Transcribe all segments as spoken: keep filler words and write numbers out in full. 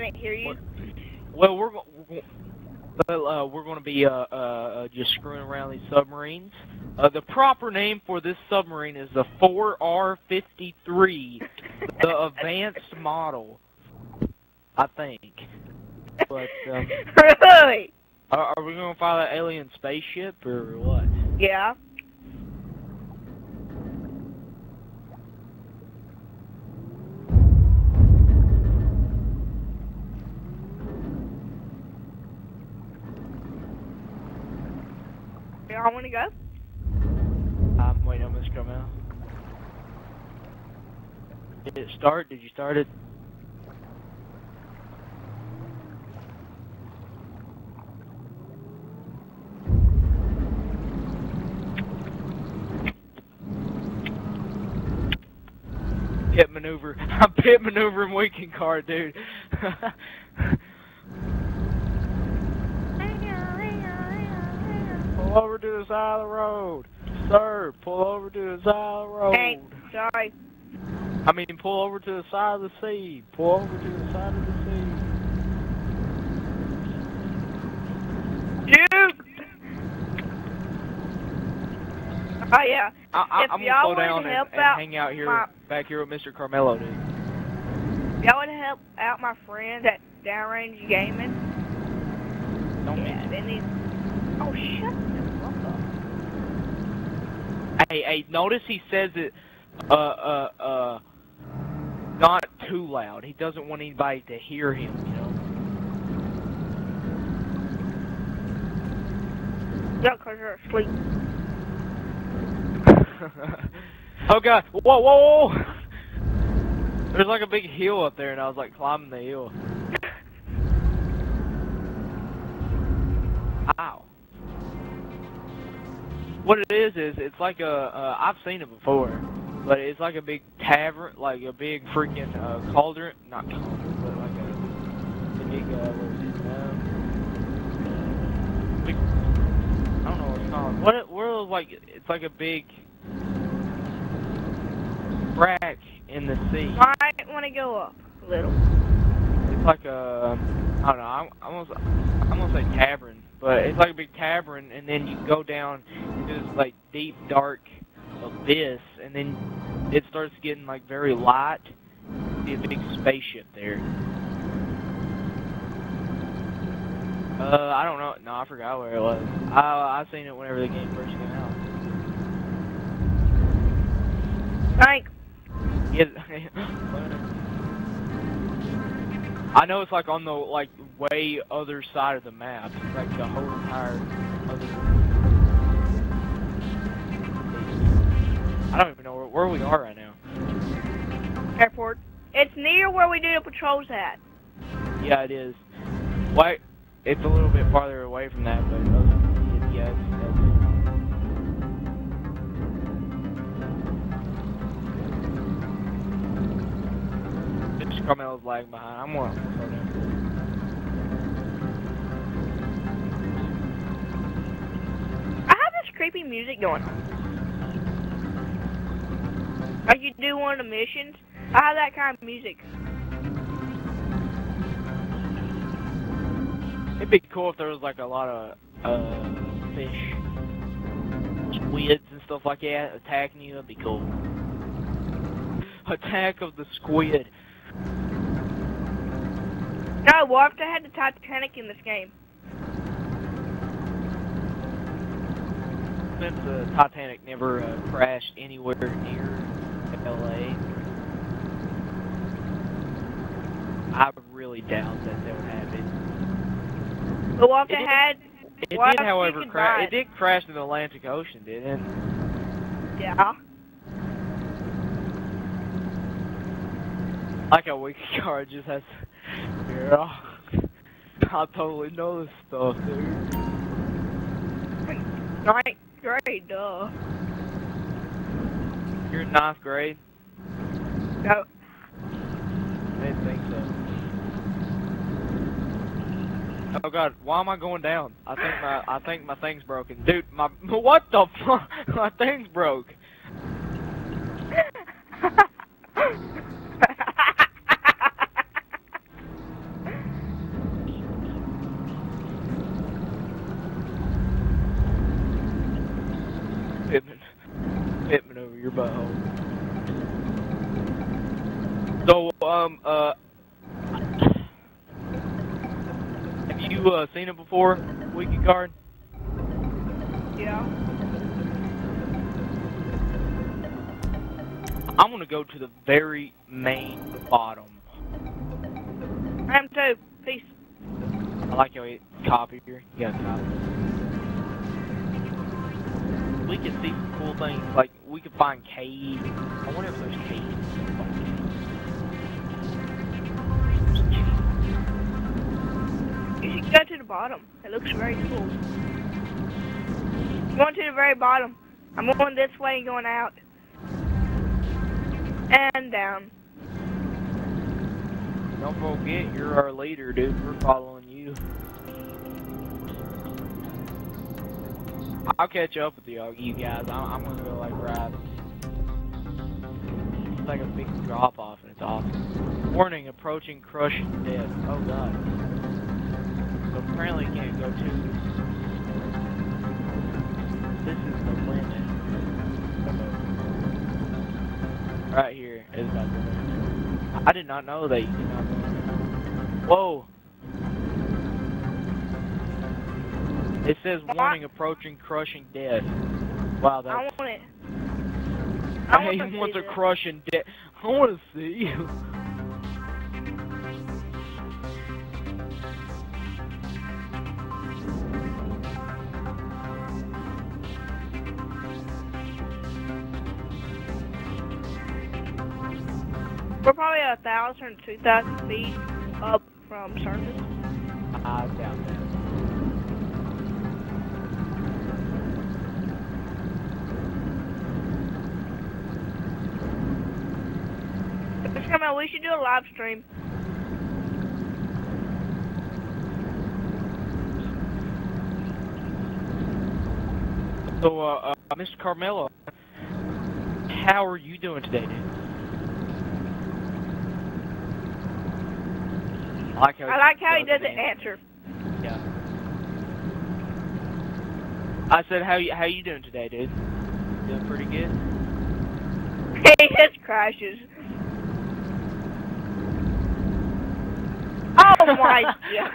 can't hear you. Well, we're go well, uh, we're going to be uh, uh, just screwing around these submarines. Uh, the proper name for this submarine is the four R fifty-three, the advanced model, I think. But um, Really? are, are we going to fly that alien spaceship or what? Yeah. Y'all want to go? I'm waiting on this to come out. Did it start? Did you start it? Pit maneuver. I'm pit maneuvering weekend car, dude. Pull over to the side of the road. Sir, pull over to the side of the road. Hey, sorry. I mean, pull over to the side of the sea. Pull over to the side of the sea. Dude! Oh, yeah. I, I, if I'm going to y'all slow down want to and, help and out hang out here, my, back here with Mister Carmelo, dude. y'all want to help out my friends at Downrange Gaming? Don't Yeah, mention they need... Oh, shut the fuck up. Hey, hey, notice he says it, uh, uh, uh, not too loud. He doesn't want anybody to hear him, you know? Yeah, because you're asleep. Oh, God. Whoa, whoa, whoa! There's like a big hill up there, and I was like climbing the hill. Ow. What it is is it's like a uh, I've seen it before, but it's like a big tavern, like a big freaking uh, cauldron, not cauldron, but like a, a big uh, what is it? Um, big, I don't know what it's called. What it, what it was like? It's like a big crack in the sea. Might want to go up a little. It's like a I don't know. I'm, I'm gonna I'm gonna say tavern. But it's like a big tavern, and then you go down into this like deep, dark abyss, and then it starts getting like very light. See a big spaceship there. Uh, I don't know. No, I forgot where it was. I I seen it whenever the game first came out. Thanks. Yeah. I know it's like on the like way other side of the map, like the whole entire other. I don't even know where, where we are right now. Airport. It's near where we do the patrols at. Yeah, it is. Why? It's a little bit farther away from that, but other than it, yeah, it's, it's just Carmelo's lagging behind. I'm gonna slow down. I have this creepy music going on. Like you do one of the missions. I have that kind of music. It'd be cool if there was like a lot of uh, fish, squids and stuff like that attacking you. That'd be cool. Attack of the squid. No, what if they had the Titanic in this game? Since the Titanic never uh, crashed anywhere near L A, I really doubt that they would have it. But what if they It had... It what did, if however, you could crash. buy It did crash in the Atlantic Ocean, didn't it? Yeah. Like a weak car just has. Yeah. I totally know this stuff, dude. Ninth grade, duh. You're in ninth grade? No. I didn't think so. Oh God, why am I going down? I think my I think my thing's broken, dude. My what the fuck? My thing's broke. Um, uh, have you uh, seen it before, Wiki Card? Yeah. I'm gonna go to the very main bottom. I am too. Peace. I like how you copy here. You got a copy. We can see some cool things, like we could find caves. I wonder if there's caves. You should go to the bottom. It looks very cool. Going to the very bottom. I'm going this way and going out. And down. Don't forget, you're our leader, dude. We're following you. I'll catch up with you, you guys. I'm, I'm gonna go like ride. It's like a big drop off, and it's awesome. Warning: approaching crushing death. Oh god. So apparently you can't go too. This is the limit. Right here is about the limit. I did not know that you did not know. Whoa. It says warning approaching crushing death. Wow, that's... I want it. I, I I want to crushing death. I want to see you. We're probably a thousand, two thousand feet up from surface. I doubt that. Come on, we should do a live stream. So, uh, uh, Mister Carmelo, how are you doing today, dude? I like how, I like how he doesn't answer. Yeah. I said, how you how you doing today, dude? Doing pretty good. He just crashes. Oh my god.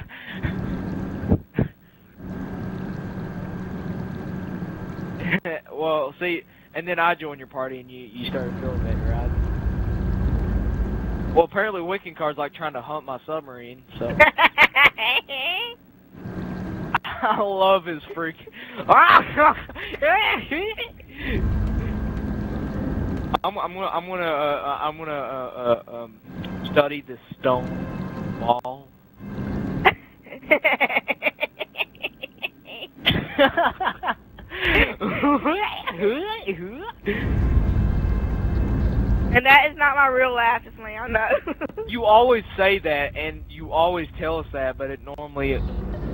Well, see, and then I joined your party and you you started feeling better, right? Well, apparently Wiccan Card's like trying to hunt my submarine, so. I love his freak. I'm, I'm gonna I'm gonna uh, I'm gonna uh, uh, um, study this stone wall. And that is not my real laugh, it's my own. No. You always say that, and you always tell us that, but it normally is.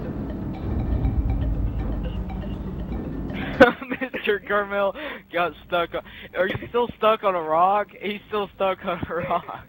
Mister Carmel got stuck on... Are you still stuck on a rock? He's still stuck on a rock.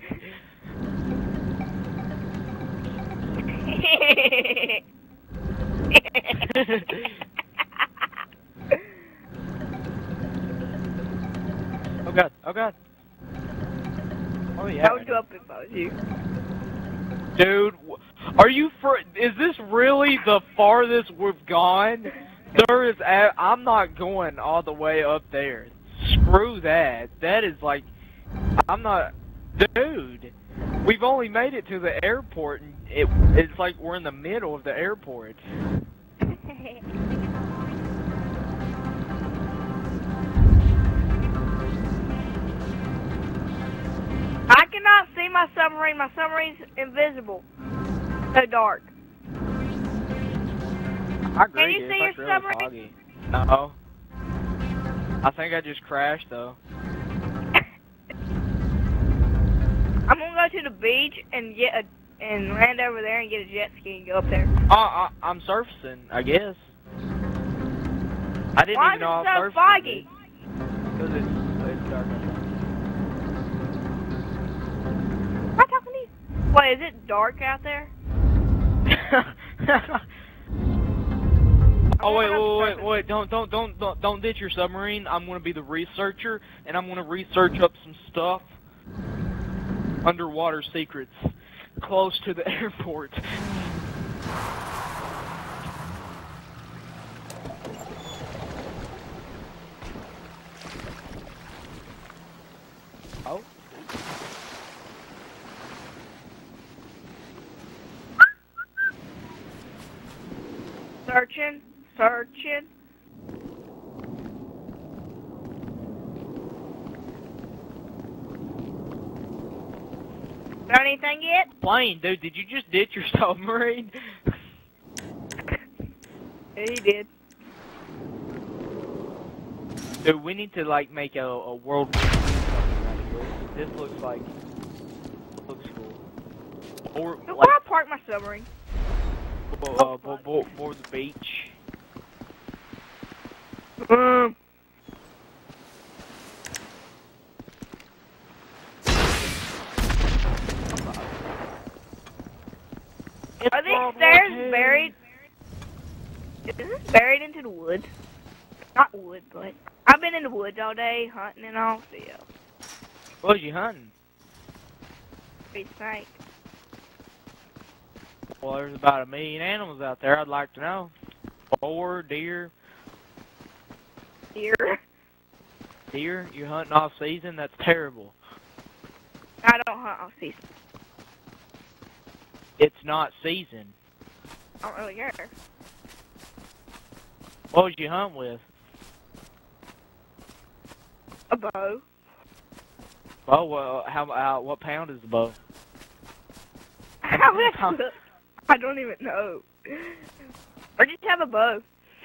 Oh god, oh god. Oh yeah. I would go up if I was you. Dude, are you for... Is this really the farthest we've gone? There is, a, I'm not going all the way up there. Screw that. That is like, I'm not, dude. We've only made it to the airport, and it, it's like we're in the middle of the airport. I cannot see my submarine. My submarine's invisible. So dark. I agree, Can you dude. see It's your like submarine? really foggy. No. I think I just crashed, though. I'm gonna go to the beach and get a and land over there and get a jet ski and go up there. Uh, I, I'm surfacing, I guess. I didn't Why even know I is was it so surfacing. foggy? Because it's, it's dark outside. Am I talking to you? Wait, is it dark out there? Oh wait, wait, wait, wait! Don't, don't, don't, don't, don't ditch your submarine. I'm gonna be the researcher, and I'm gonna research up some stuff. underwater secrets close to the airport. Oh. Searching, searching. Got anything yet? Plane, dude, did you just ditch your submarine? Yeah, he did. Dude, we need to like make a, a world war something right here. This looks like looks cool. Or Dude, like where I park my submarine? uh, board, board, board the beach. Um. Are these stairs buried? Is this buried into the woods? Not wood, but I've been in the woods all day hunting and all. So yeah, What was you hunting? be snake. Well, there's about a million animals out there. I'd like to know. Boar, deer, Deer. deer. You hunting all season? That's terrible. I don't hunt all season. It's not season. I don't really care. What was you hunting with? A bow. Oh well, how uh, what pound is the bow? How much? I don't even know. Or just have a bow.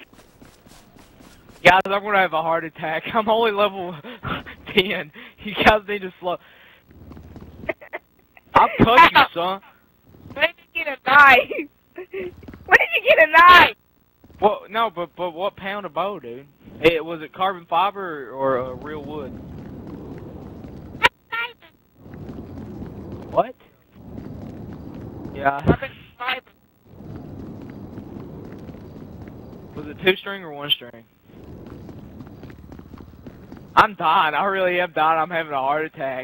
Guys, I'm gonna have a heart attack. I'm only level ten. You guys need to slow. I'll cut you, son. When did you get a knife? When did you get a knife? Well, no, but but what pound of bow, dude? It was it carbon fiber or, or uh, real wood? What? Yeah. Was it two string or one string? I'm dying. I really am dying. I'm having a heart attack.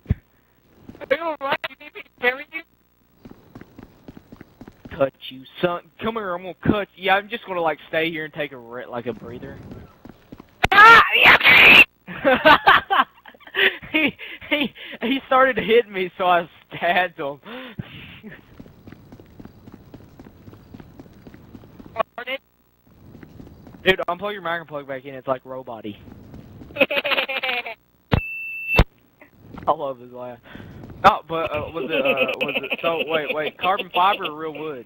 Cut you, son. Come here. I'm gonna cut you. Yeah, I'm just gonna like stay here and take a re like a breather. Ah, yeah. he he he started hitting me, so I stabbed him. Dude, unplug your mic and plug back in. It's like robot-y. I love his laugh. No, but uh, was it uh, was it so? Wait, wait. Carbon fiber or real wood?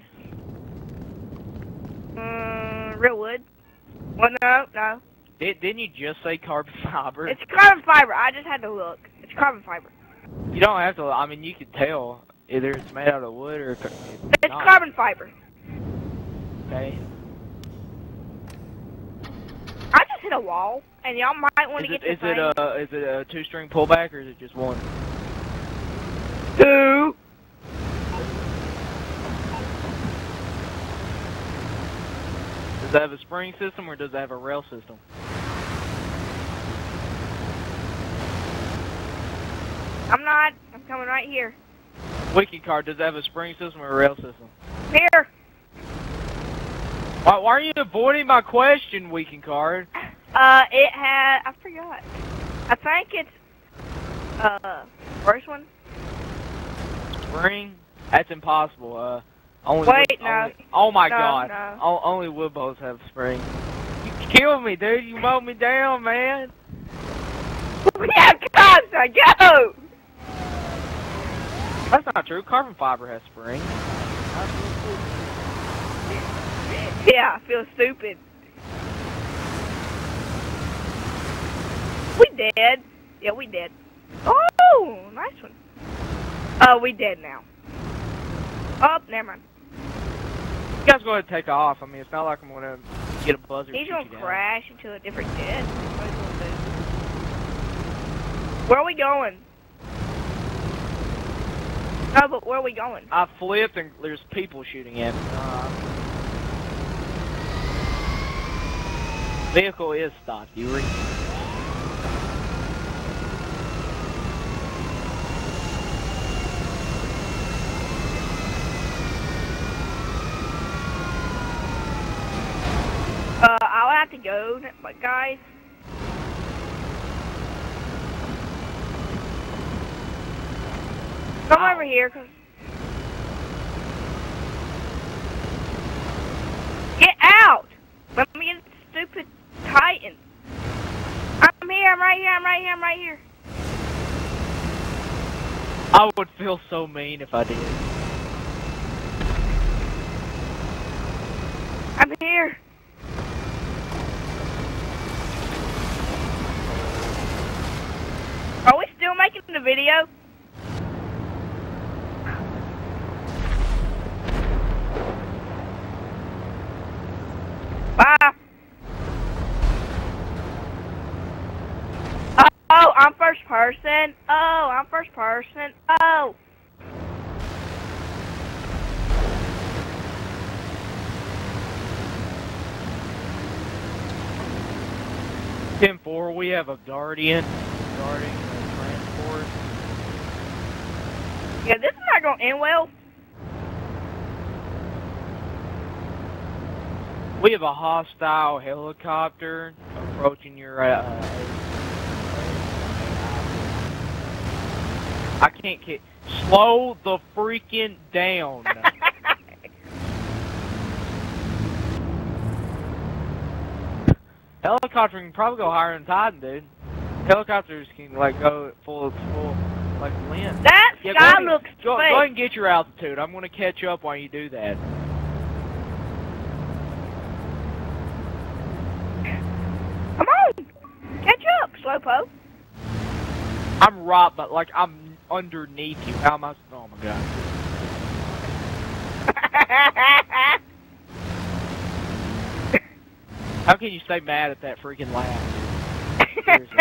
Mm, real wood. Well, no, no. Did, didn't you just say carbon fiber? It's carbon fiber. I just had to look. It's carbon fiber. You don't have to. I mean, you could tell either it's made out of wood or it's It's not. carbon fiber. Okay. I just hit a wall, and y'all might want Is to it get is the it a is it a two string pullback or is it just one? two. Does it have a spring system or does it have a rail system? I'm not. I'm coming right here. Wiki card, does it have a spring system or a rail system? Here. Why, why are you avoiding my question, Weekend card? Uh, it had. I forgot. I think it's. Uh, first one. Spring? That's impossible. Uh, only Wait, wood, no. Only, oh my No, god. no. O only wood bows have spring. You killed me, dude. You mowed me down, man. Yeah, Casa, go! That's not true. Carbon fiber has spring. Yeah, I feel stupid. We dead. Yeah, we dead. Oh, nice one. Oh, we dead now. Oh, never mind. You guys go ahead and take off. I mean, it's not like I'm gonna get a buzzer. He's shoot gonna you down. crash into a different jet. What he's gonna do. Where are we going? No, but where are we going? I flipped and there's people shooting at me. Uh, vehicle is stopped. You read. to go, but guys. Come Ow. over here, cause get out! Let me get the stupid Titan. I'm here. I'm right here. I'm right here. I'm right here. I would feel so mean if I did. I'm here. Are we still making the video? Bye. Oh, I'm first person. Oh, I'm first person. Oh. ten four, we have a Guardian guarding the transport. Yeah, this is not going to end well. We have a hostile helicopter approaching your, uh, I can't get, slow the freaking down. Helicopter can probably go higher than Titan, dude. Helicopters can, like, go full, full, like, length. That Yeah, sky go, looks go, go fake. ahead and get your altitude. I'm going to catch up while you do that. Come on. Catch up, Slowpoke. I'm right, but, like, I'm underneath you. How am I? Oh, my God. How can you stay mad at that freaking laugh? Seriously.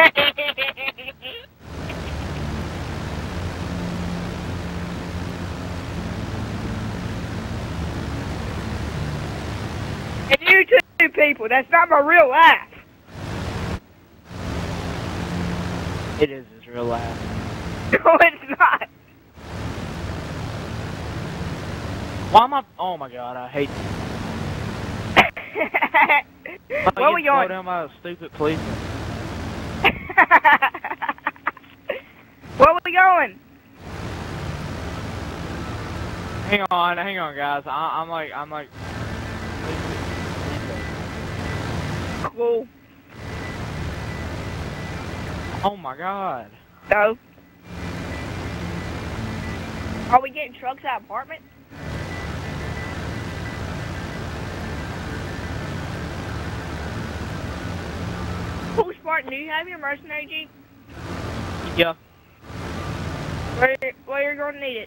And you two people, that's not my real laugh. It is his real laugh. No, it's not. Why am I? Oh my God, I hate. Where are we going? Down by a stupid policeman. Where are we going? Hang on, hang on, guys. I, I'm like, I'm like. Cool. Oh my God. So, are we getting trucks out of apartment? Cool, Spartan, do you have your mercenary jeep? Yeah. Where, where you're going to need it?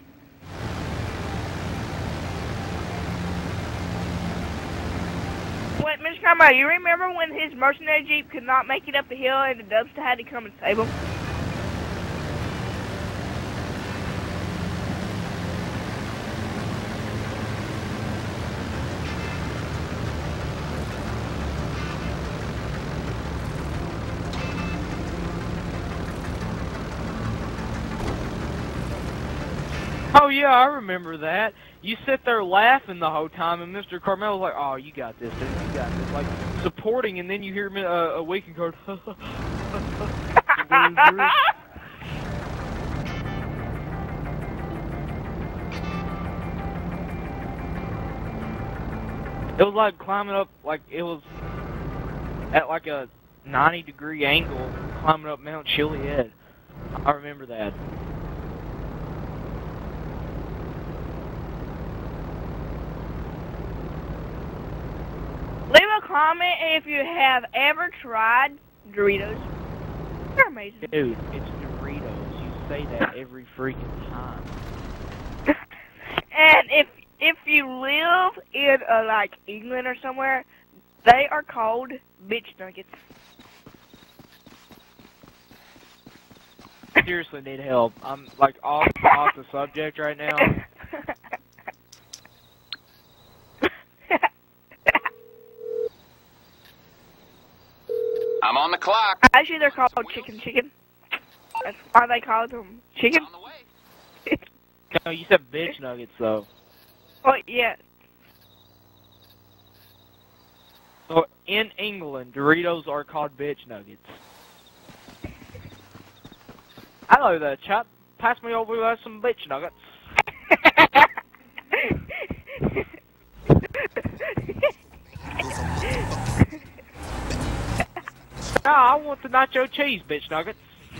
Wait, Mister Combo, you remember when his mercenary jeep could not make it up the hill and the Dubster had to come and save him? Oh yeah, I remember that. You sit there laughing the whole time, and Mister Carmel's like, "Oh, you got this, dude. You got this." Like supporting, and then you hear me uh, a week and go, It was like climbing up, like it was at like a ninety degree angle, climbing up Mount Chiliad. I remember that. Leave a comment if you have ever tried Doritos. They're amazing. Dude, it's Doritos. You say that every freaking time. And if if you live in uh, like England or somewhere, they are called bitch nuggets. Seriously need help. I'm like off off the subject right now. I'm on the clock. Actually, they're called chicken chicken. That's why they call them chicken. On the way. No, you said bitch nuggets though. Oh yeah. So in England, Doritos are called bitch nuggets. Hello there, chap. Pass me over uh, some bitch nuggets. No, I want the nacho cheese bitch nuggets.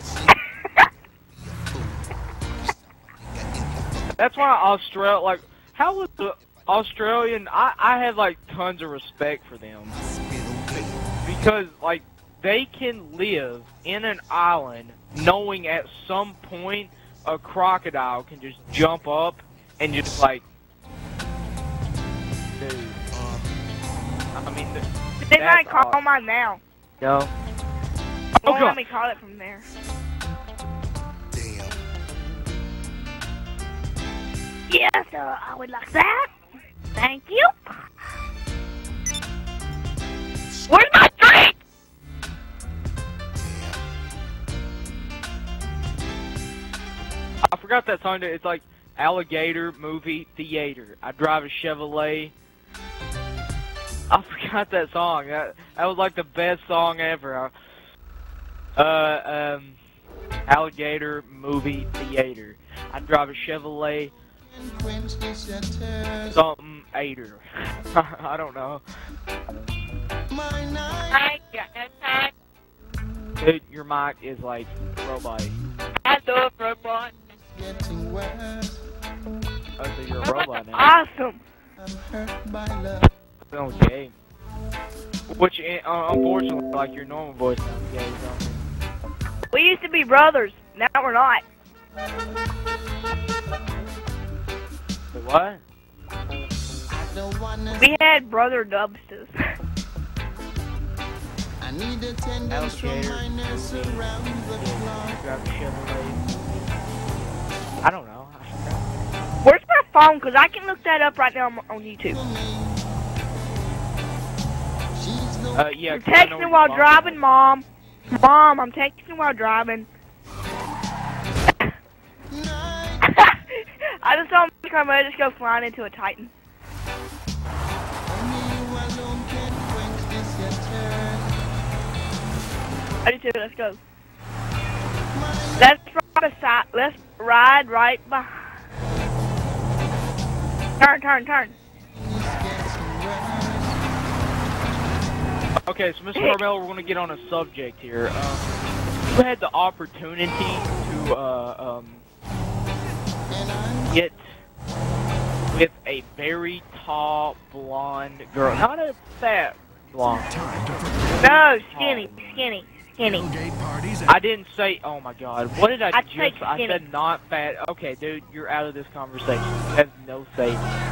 That's why Australia, like, how was the Australian? I I have like tons of respect for them because like they can live in an island knowing at some point a crocodile can just jump up and just like, dude. Um, I mean, th They might call awesome. mine now. No. Oh, Okay. let me call it from there. Damn. Yes, uh, I would like that. Thank you. Where's my drink? I forgot that song. It's like Alligator Movie Theater. I drive a Chevrolet. I forgot that song. That, that was like the best song ever. Uh, um, Alligator Movie Theater. I drive a Chevrolet. Something Ader. I don't know. I got that. Dude, your mic is like robot. I love robot. Oh, so you're a robot now. Awesome. Okay. Which, uh, unfortunately, like your normal voice sounds gay, so. We used to be brothers. Now we're not. Wait, what? We had brother dubsters. I need attendance from Alligator my nurse Movie around the clock. Drive a Chevrolet. I don't know. I forgot. Where's my phone? Because I can look that up right now on, on YouTube. She's the Uh, yeah. I'm 'cause I know texting your while mom driving, does. Mom. Mom, I'm texting while driving. night. I just saw my car just go flying into a Titan. Only you alone can quench this yearn. I do too. Let's go. Let's ride aside. Let's ride right behind. Turn, turn, turn. Okay, so Mister Carmel, we're going to get on a subject here. Um, you had the opportunity to uh, um, get with a very tall, blonde girl. Not a fat blonde. No, skinny, skinny, skinny. I didn't say, oh my god, what did I, I just, said I skinny. said not fat. Okay, dude, you're out of this conversation. You have no say.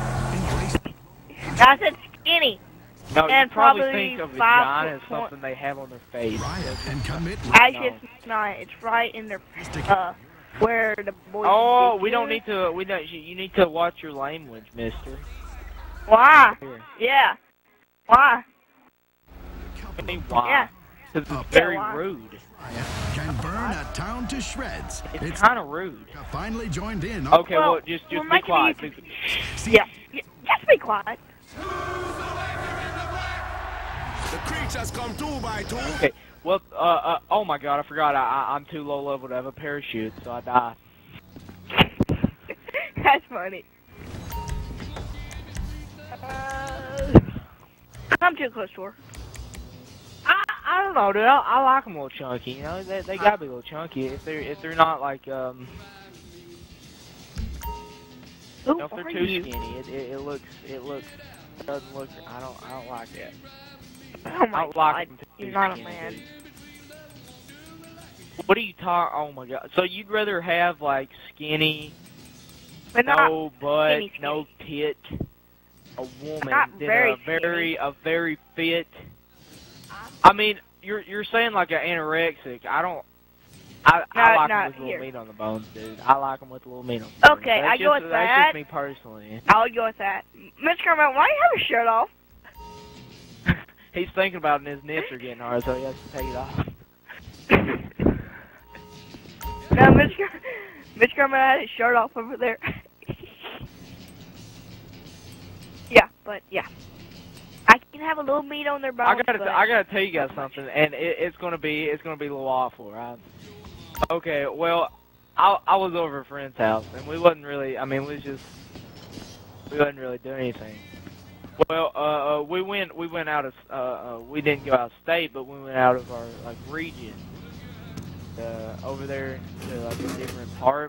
I said skinny. No, And you probably, probably think a five vagina is foot something they have on their face. and commit. Actually, No. it's not. It's right in their, uh, where the boys. Oh, get we don't to. need to, we don't, you you need to watch your language, mister. Why? Here. Yeah. Why? I mean, why? Yeah. Because it's Yeah, very why? rude. Can burn a town to shreds. It's kind of rude. finally joined in. Okay, well, Well, just, we're just be making quiet. a Yeah. yeah. Just be quiet. The creatures come two by two. Okay, well, uh, uh, oh my god, I forgot, I, I, I'm too low level to have a parachute, so I die. That's funny. Uh, I'm too close to her. I, I don't know, dude, I, I like them a little chunky, you know, they, they gotta be a little chunky, if they're, if they're not like, um, Who you know, if they're are too you? skinny, it, it, it looks, it looks, doesn't look, I don't, I don't like that. Oh I my don't like god, them too you're not a skinny, man. dude. What do you talk? Oh my god! So you'd rather have like skinny, But not no butt, skinny, skinny. no tit, a woman Not than very a very a very fit. I mean, you're you're saying like an anorexic. I don't. I, I No, like no, them with a here. little meat on the bones, dude. I like them with a little meat on the bones. Okay, that's I go just, with that's that. just me personally. I'll go with that. Mister Carmel, why do you have a shirt off? He's thinking about it and his nips are getting hard, so he has to take it off. No, Mister Car Mister Carmel had his shirt off over there. Yeah, but yeah. I can have a little meat on their bones. I gotta, but... I gotta tell you guys something, and it, it's gonna be, it's gonna be a little awful, right? Okay, well, I, I was over at a friend's house, and we wasn't really, I mean, we was just, we wasn't really doing anything. Well, uh, uh, we went, we went out of, uh, uh, we didn't go out of state, but we went out of our, like, region, uh, over there to, like, a different part.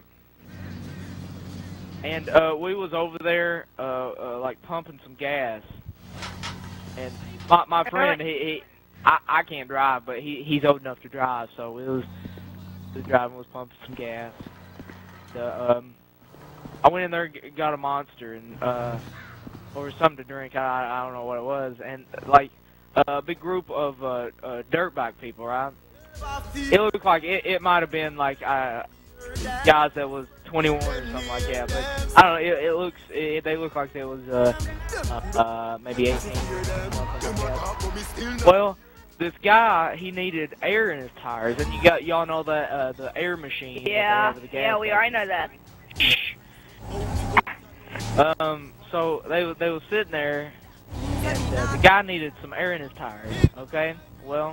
And, uh, we was over there, uh, uh, like, pumping some gas. And my, my friend, he, he I, I can't drive, but he, he's old enough to drive, so it was, the driver was pumping some gas. The, um, I went in there, got a Monster, and, uh, or something to drink, I, I don't know what it was, and, like, a big group of, uh, uh dirt bike people, right? It looked like, it, it might have been, like, uh, guys that was twenty-one or something like that, but, I don't know, it, it looks, it, they look like they was, uh, uh, uh maybe eighteen or something like that. Well, this guy, he needed air in his tires, and you got, y'all know that, uh, the air machine. Yeah, that the gas yeah, we already know that. Um, so they they was sitting there, and uh, the guy needed some air in his tires. Okay, well,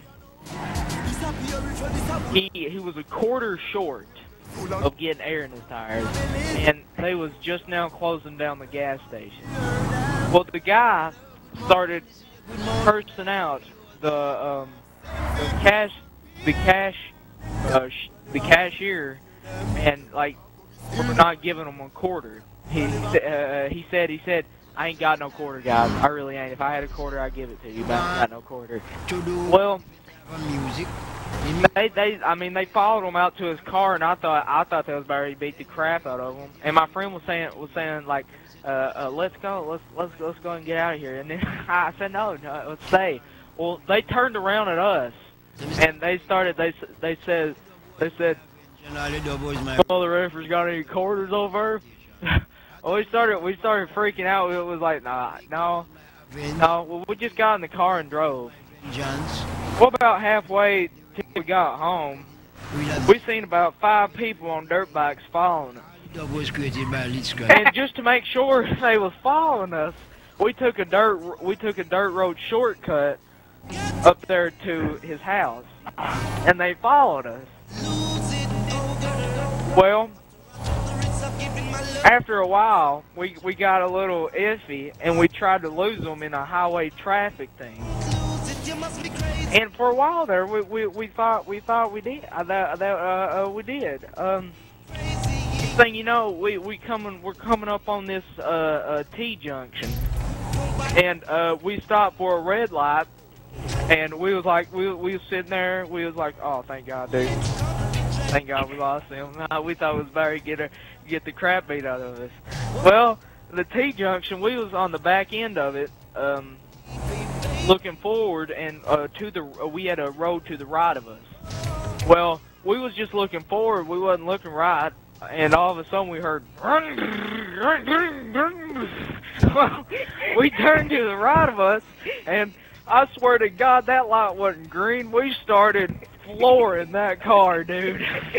he he was a quarter short of getting air in his tires, and they was just now closing down the gas station. Well, the guy started cursing out the um the cash the cash uh, sh the cashier, and like for not giving him a quarter. He uh, he said he said I ain't got no quarter, guys. I really ain't. If I had a quarter, I'd give it to you, but I ain't got no quarter. Well, they they I mean they followed him out to his car, and I thought I thought they was about to beat the crap out of him. And my friend was saying was saying like uh, uh let's go let's let's let's go and get out of here. And then I said no no let's stay. Well, they turned around at us, and they started. They they said they said, "Oh, the referee's got any quarters over?" Well, we started we started freaking out. It was like, nah, no, no. Well, we just got in the car and drove. Well, about halfway till we got home, we seen about five people on dirt bikes following us. And just to make sure they was following us, we took a dirt we took a dirt road shortcut up there to his house, and they followed us. Well, after a while, we we got a little iffy, and we tried to lose them in a highway traffic thing. And for a while there, we we, we thought we thought we did uh, that that uh, uh, we did. Um, thing you know, we we coming we're coming up on this uh, uh T junction, and uh, we stopped for a red light. And we was like, we we was sitting there, we was like, oh, thank God, dude. Thank God we lost him. We thought it was better to get, a, get the crap beat out of us. Well, the T-junction, we was on the back end of it, um, looking forward, and uh, to the uh, we had a road to the right of us. Well, we was just looking forward, we wasn't looking right, and all of a sudden we heard, we turned to the right of us, and I swear to God, that light wasn't green. We started flooring that car, dude.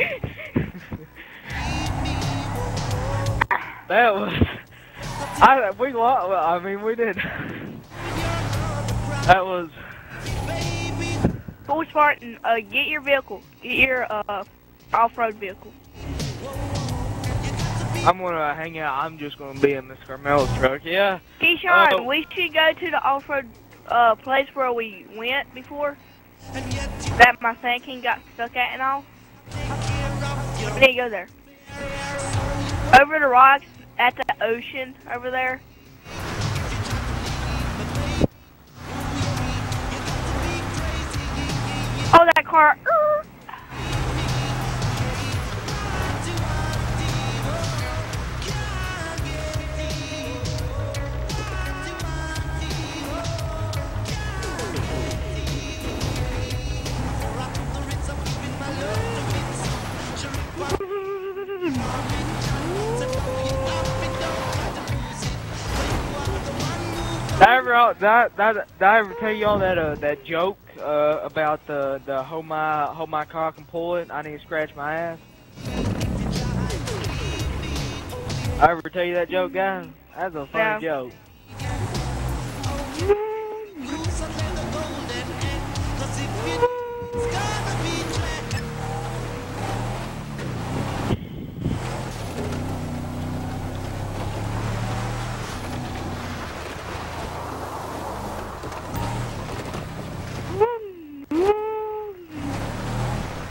That was, I we lost. I mean, we did. That was. Go Spartan, uh, get your vehicle. Get your uh off-road vehicle. I'm gonna hang out. I'm just gonna be in Miss Carmel's truck. Yeah. Keyshawn, uh, we should go to the off-road uh place where we went before. That my Sand King got stuck at and all. We need to go there. Over the rocks at the ocean over there. Oh, that car. Uh. Did I ever, did I, did I ever tell y'all that uh, that joke uh, about the the hold my hold my cock and pull it? I need to scratch my ass. I ever tell you that joke, guys? That's a funny Yeah. joke.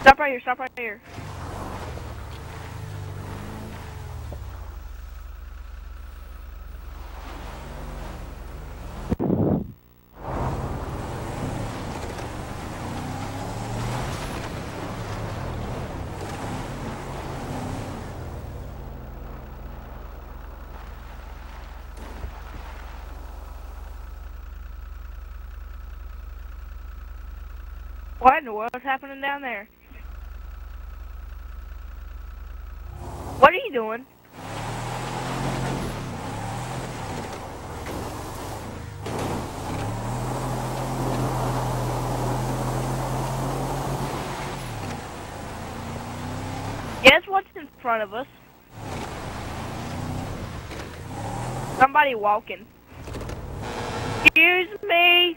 Stop right here, stop right here. What in the world's happening down there? What are you doing? Guess what's in front of us? Somebody walking. Excuse me.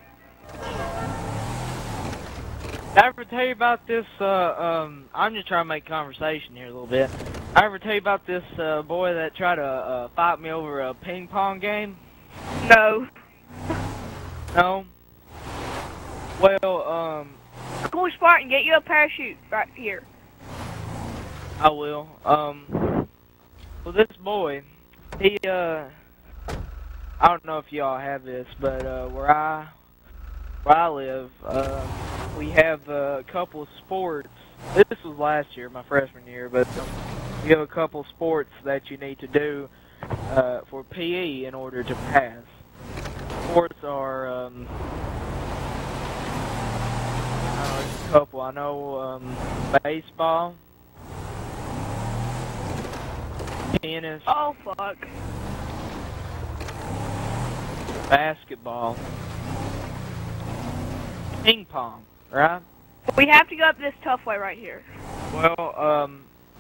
Did I ever tell you about this, uh, um, I'm just trying to make conversation here a little bit. I ever tell you about this, uh, boy that tried to, uh, fight me over a ping pong game? No. No? Well, um... Cool Spartan, get you a parachute right here. I will. Um, well, this boy, he, uh... I don't know if y'all have this, but, uh, where I, where I live, um... we have uh, a couple of sports. This was last year, my freshman year, but um, we have a couple of sports that you need to do uh, for P E in order to pass. Sports are um, uh, a couple. I know um, baseball, tennis, Oh, fuck. basketball, ping pong. Right? We have to go up this tough way right here. Well, um,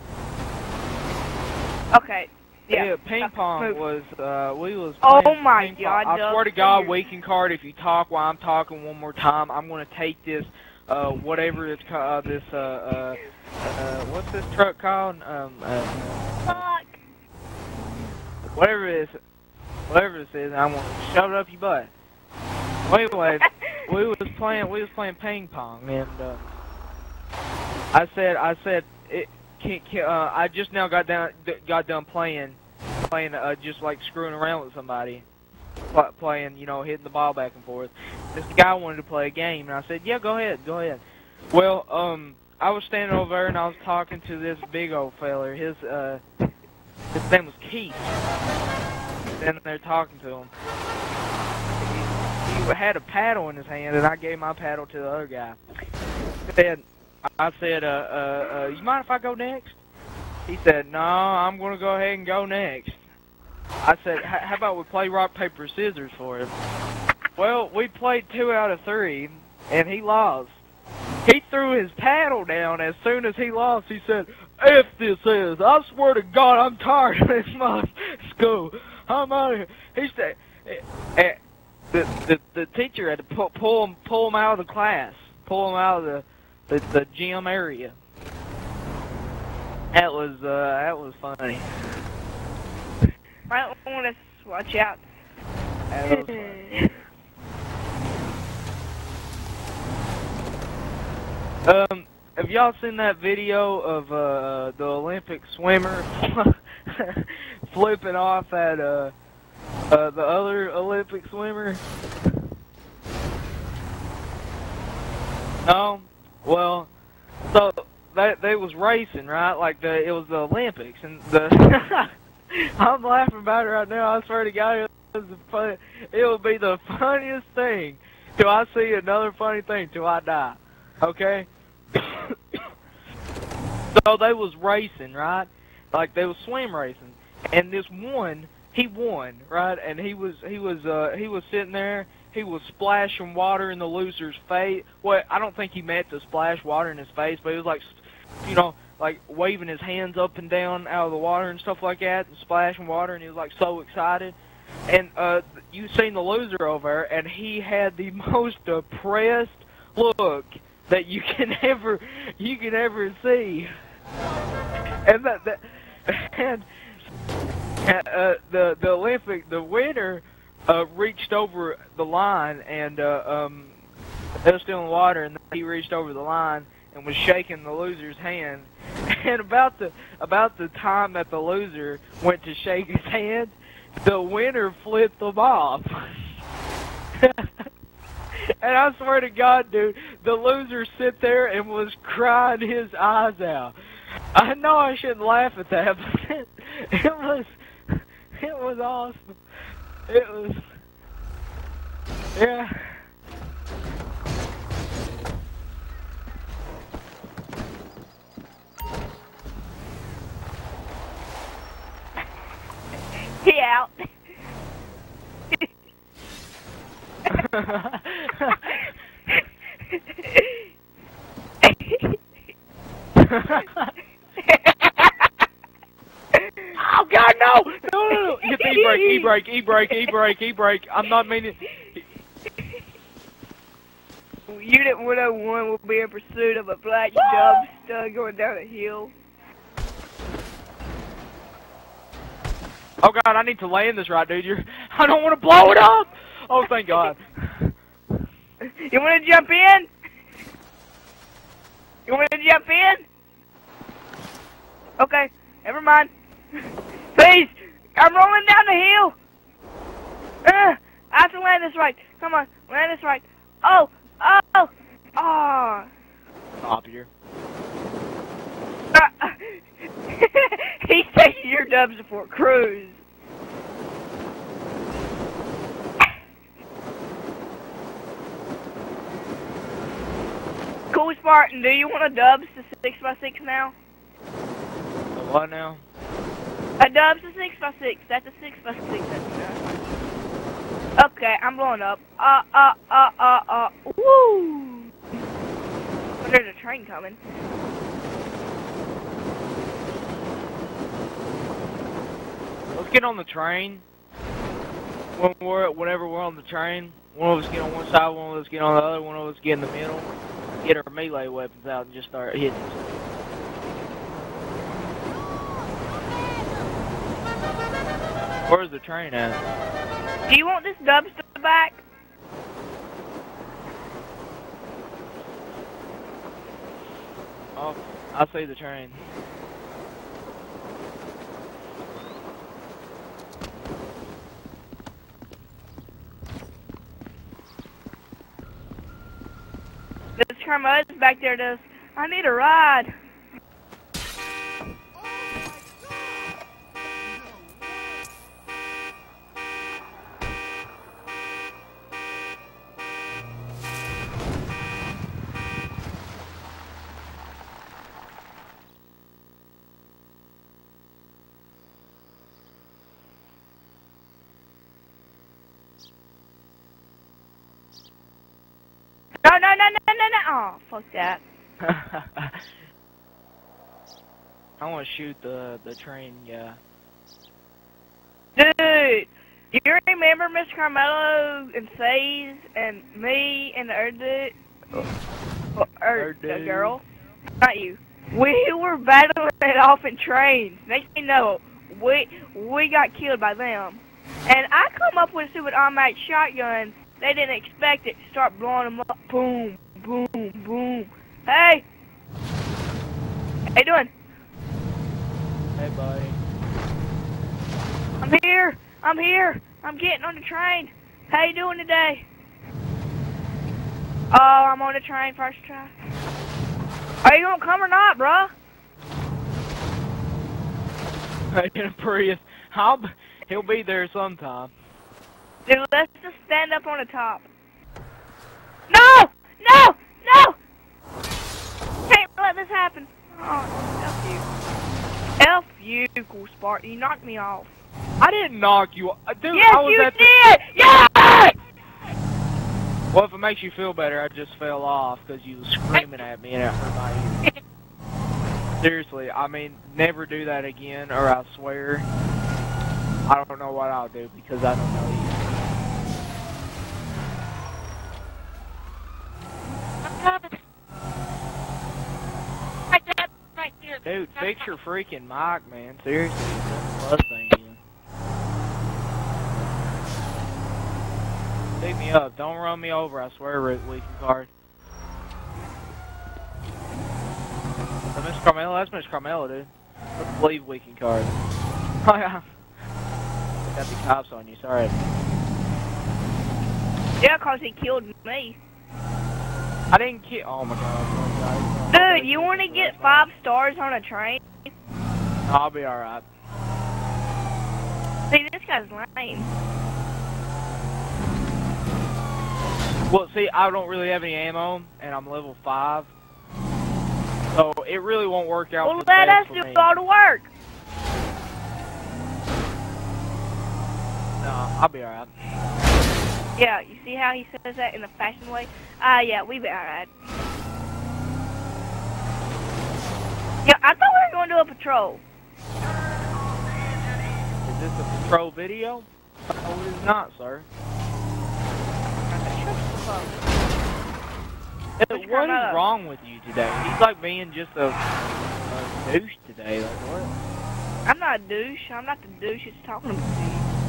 Okay. Yeah, yeah ping uh, pong move. was, uh, we was Oh playing my ping pong. God, I Doug, swear to God, figure- weekend card, if you talk while I'm talking one more time, I'm going to take this, uh, whatever it's called, uh, this, uh, uh, uh, what's this truck called? Um, uh, Fuck. whatever it is, whatever this is, I'm going to shove it up your butt. Well, anyway, we was playing, we was playing ping pong, and, uh, I said, I said, it, can, can, uh, I just now got down, got done playing, playing, uh, just like screwing around with somebody, Pl playing, you know, hitting the ball back and forth. This guy wanted to play a game, and I said, yeah, go ahead, go ahead. Well, um, I was standing over there, and I was talking to this big old feller. His, uh, his name was Keith. Standing there talking to him. He, he had a paddle in his hand, and I gave my paddle to the other guy. Said, I said, uh, uh, uh, you mind if I go next? He said, no, I'm going to go ahead and go next. I said, how about we play rock, paper, scissors for him? Well, we played two out of three, and he lost. He threw his paddle down as soon as he lost. He said, F this is. I swear to God, I'm tired of this month school. I'm out of here. He said, eh, the, the, the teacher had to pull, pull, him, pull him out of the class, pull him out of the, the, the gym area. That was, uh, that was funny. Might want to watch out. That was funny. Um, have y'all seen that video of uh, the Olympic swimmer flipping off at uh, uh, the other Olympic swimmer? No? Well, so they, they was racing, right? Like, the, it was the Olympics, and the... I'm laughing about it right now. I swear to God, it was the fun, it will be the funniest thing till I see another funny thing till I die. Okay? So they was racing, right? Like they was swim racing, and this one, he won, right? And he was he was uh he was sitting there. He was splashing water in the loser's face. Well, I don't think he meant to splash water in his face, but he was like, you know, like waving his hands up and down out of the water and stuff like that, and splashing water, and he was like so excited. And uh, you seen the loser over there, and he had the most depressed look that you can ever you can ever see. And that, that and uh, the the Olympic the winner uh, reached over the line, and uh, um, they were still in the water, and he reached over the line. and was shaking the loser's hand. And about the about the time that the loser went to shake his hand, the winner flipped them off. And I swear to God, dude, the loser sit there and was crying his eyes out. I know I shouldn't laugh at that, but it, it was, it was awesome. It was, yeah. He out. Oh God, no! No, no, no! Hit the e-brake, e-brake, e-brake, e-brake, e-brake. I'm not meaning. Unit one oh one will be in pursuit of a black dub stud going down a hill. Oh God, I need to land this right, dude. You're. I don't want to blow it up. Oh, thank God. You want to jump in? You want to jump in? Okay, never mind. Please, I'm rolling down the hill. Uh, I have to land this right. Come on, land this right. Oh, oh, oh. Stop here. Uh, he's taking your dubs for a cruise. Cool Spartan, do you want a dubs to six by six now? The what now? A dubs to six by six. That's a six by six. That's enough. Okay, I'm blowing up. Uh, uh, uh, uh, uh. Woo! But there's a train coming. Let's get on the train. When we're, whenever we're on the train, one of us get on one side, one of us get on the other, one of us get in the middle. Get our melee weapons out and just start hitting. Where's the train at? Do you want this dumpster back? Oh, I see the train. This Kermud's back there does. I need a ride. No, no, no, no, no, no. Oh, fuck that. I want to shoot the the train, yeah. Dude, do you remember Miss Carmelo and Says and me and the other dude? Or the girl? Not you. We were battling it off in trains. Next thing you know, we we got killed by them. And I come up with a stupid automatic shotgun. They didn't expect it. Start blowing them up. Boom, boom, boom. Hey! How you doing? Hey, buddy. I'm here. I'm here. I'm getting on the train. How you doing today? Oh, I'm on the train first try. Are you gonna come or not, bruh? In a Prius. I'll, he'll be there sometime. Dude, let's just stand up on the top. No! No! No! Can't let this happen. Oh, F you. F you, Cool Spartan. You knocked me off. I didn't knock you off. Dude, yes, I was you at did! the... Yes! Well, if it makes you feel better, I just fell off because you was screaming at me and it hurt my ears. Seriously, I mean, never do that again, or I swear, I don't know what I'll do because I don't know you. Dude, fix your freaking mic, man. Seriously, it's bust thing again. Pick me up. Don't run me over. I swear, leaking card. Mister Carmelo, that's Mister Carmelo, dude. Let's leave weekend card. Oh, yeah. Got the cops on you, sorry. Yeah, cause he killed me. I didn't kill. Oh my god. Dude, you want to get five stars on a train? I'll be alright. See, this guy's lame. Well, see, I don't really have any ammo, and I'm level five. So, it really won't work out Well, for the let us best do for me. all the work. No, I'll be alright. Yeah, you see how he says that in a fashion way? Ah, uh, yeah, we be alright. Yeah, I thought we were going to do a patrol. Is this a patrol video? No, it is not, sir. Hey, what is wrong with you today? He's like being just a, a douche today. Like what? I'm not a douche. I'm not the douche that's talking about you.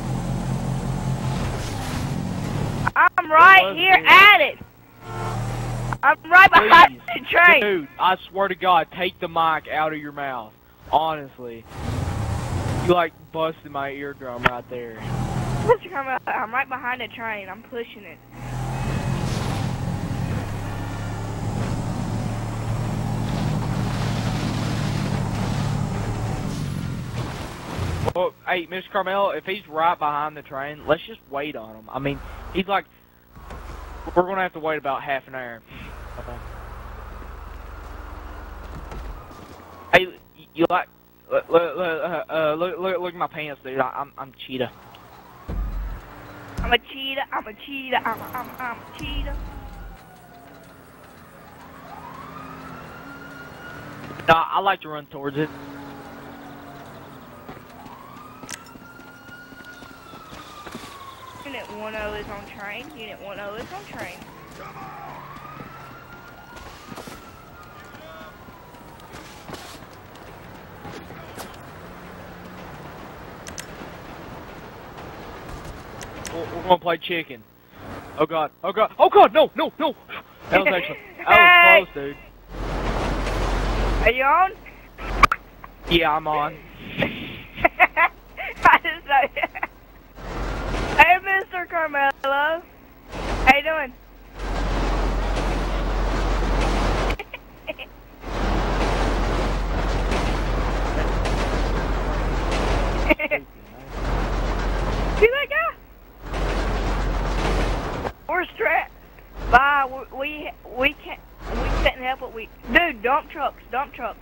I'm right here dude. at it. I'm right behind Please, the train. Dude, I swear to God, take the mic out of your mouth. Honestly. You like busted my eardrum right there. I'm right behind the train. I'm pushing it. Well, hey, Mister Carmel, if he's right behind the train, let's just wait on him. I mean, he's like, we're going to have to wait about half an hour. Okay. Hey, you like, look, look, uh, look, look, look at my pants, dude. I, I'm, I'm cheetah. I'm a cheetah. I'm a cheetah. I'm a, I'm, a, I'm a cheetah. No, I like to run towards it. Unit one oh is on train. Unit one oh is on train. We're, we're gonna play chicken. Oh god, oh god, oh god, no, no, no! That was actually, that was close, dude. Are you on? Yeah, I'm on. I just know. Hey, Mister Carmelo. How you doing? See that guy? We're strapped. Bye. We we, we can't. We can't help what we. Dude, dump trucks. Dump trucks.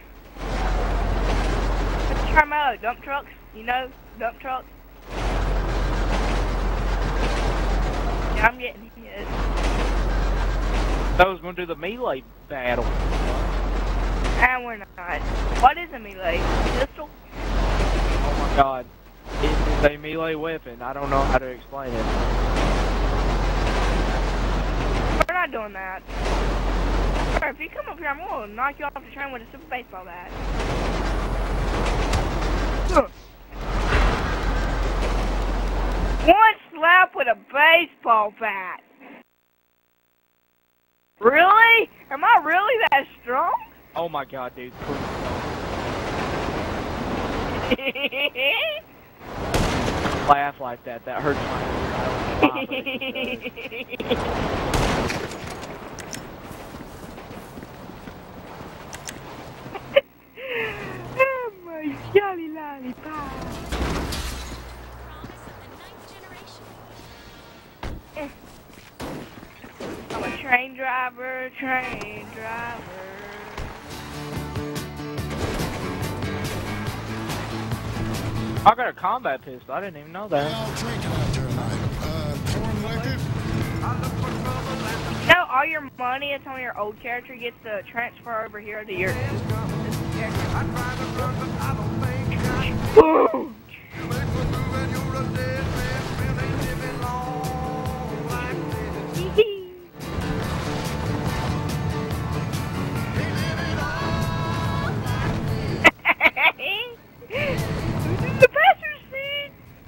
Mister Carmelo, dump trucks. You know, dump trucks. Yeah, I'm getting hit. I was gonna do the melee battle. And we're not. What is a melee? Pistol? Oh my god. It is a melee weapon. I don't know how to explain it. We're not doing that. Or if you come up here, I'm gonna knock you off the train with a super baseball bat. One slap with a baseball bat. Really? Am I really that strong? Oh my god, dude. Laugh like that. That hurts my ears. Oh my jolly lollipop. I'm a train driver, train driver. I got a combat pistol. I didn't even know that. Y'all drinking out there tonight? Uh, pouring liquor? You know, all your money that's on your old character gets to transfer over here to your new character. Boom! The passenger seat!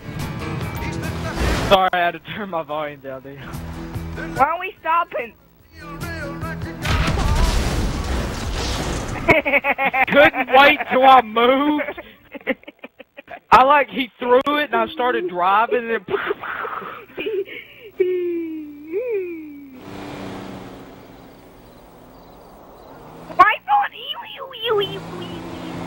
Sorry, I had to turn my volume down there. Why are we stopping? Couldn't wait till I moved. I like, he threw it and I started driving and it... Why on ew, ew, ew, ew, ew.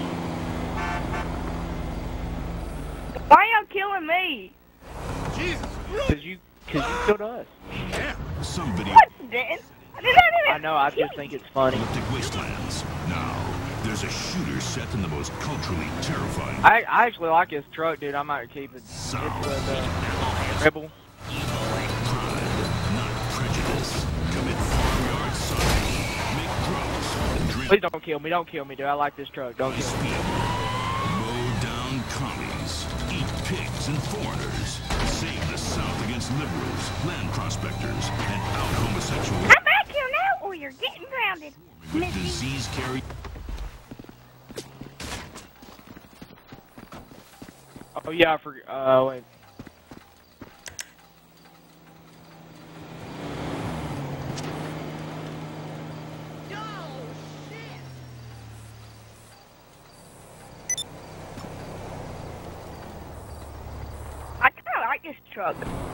Why y'all killing me? Jesus Cause you, cause you killed us. Yeah, some video What, Dan? I did not I know, I just think it's funny. apocalyptic wastelands. Now, there's a shooter set in the most culturally terrifying I, I actually like his truck, dude. I might keep it. It's South. with, uh, Rebel. Pride, not prejudice. Commit farmyard signing. Make drugs and drink Please don't kill me, don't kill me, dude. I like this truck. Don't kill me. speed. Mow down commies. Eat pigs and foreigners. Save the South against liberals, land prospectors, and out homosexuals. Come back here now, or you're getting grounded. With disease carry. Oh yeah, I forgot. Uh, wait. I kind of like this truck.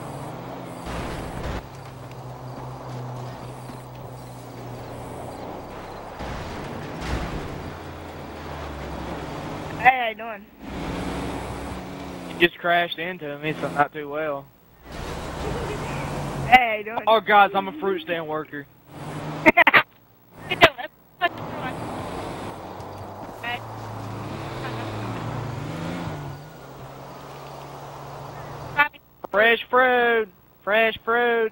Hey, how you doing? You just crashed into me, so not too well. Hey, how you doing? Oh, guys, I'm a fruit stand worker. Fresh fruit! Fresh fruit!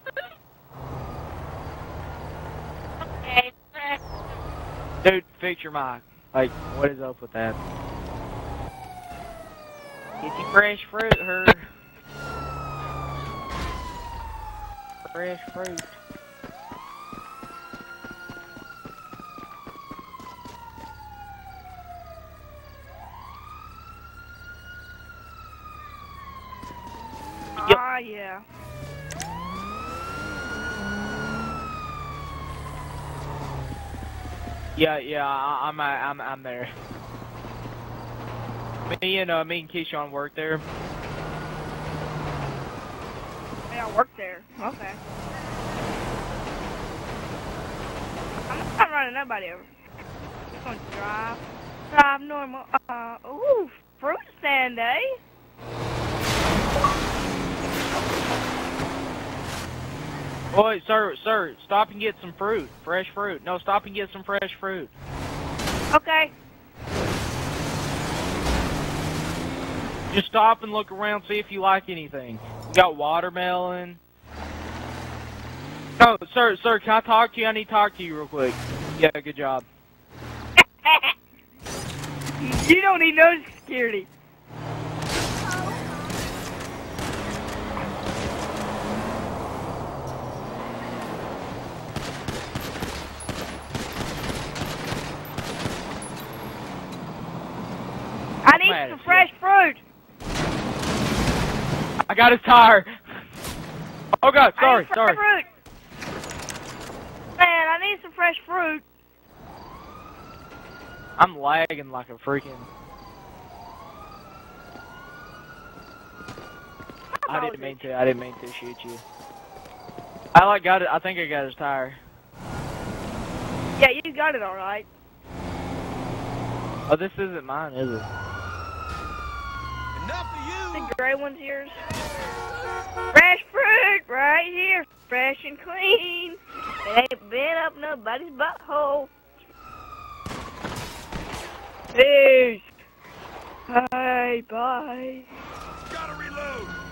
Dude, fix your mic. Like, what is up with that? Get you fresh fruit, her. Fresh fruit. Yep. Ah, yeah. Yeah, yeah, I, I'm, I'm, I'm there. Me and uh, me and Keyshawn work there. Yeah, I work there. Okay. I'm not running nobody over. I'm gonna drive. Drive normal. Uh, ooh, fruit stand, eh? Boy, sir, sir, stop and get some fruit. Fresh fruit. No, stop and get some fresh fruit. Okay. Just stop and look around, see if you like anything. We got watermelon. No, sir, sir, can I talk to you? I need to talk to you real quick. Yeah, good job. You don't need no security. I need mad some at fresh fruit. I got his tire. Oh God, I sorry, need some sorry. Fruit. Man, I need some fresh fruit. I'm lagging like a freaking. I didn't mean to. I didn't mean to shoot you. I like got it. I think I got his tire. Yeah, you got it all right. Oh, this isn't mine, is it? Enough of you. The gray one's yours. Fresh fruit right here, fresh and clean. It ain't been up nobody's butthole. Peace. Bye, bye. Gotta reload.